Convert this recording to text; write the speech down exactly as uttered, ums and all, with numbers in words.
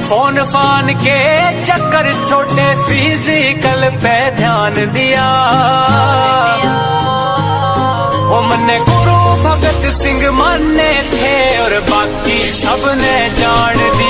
Phone फान के चक्कर छोटे फिजिकल पे ध्यान दिया। वो मन्ने गुरु भगत सिंह माने थे और बाकी सबने जान दिया।